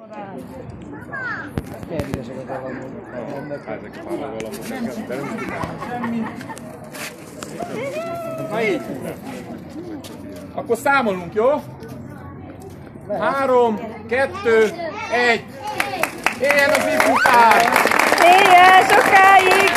Milyen videósokat elvannak? Ezek a valamelyeket, de nem Semmi. Na így. Akkor számolunk, jó? 3, 2, 1. Éljen az ifjúság! Éljen sokáig!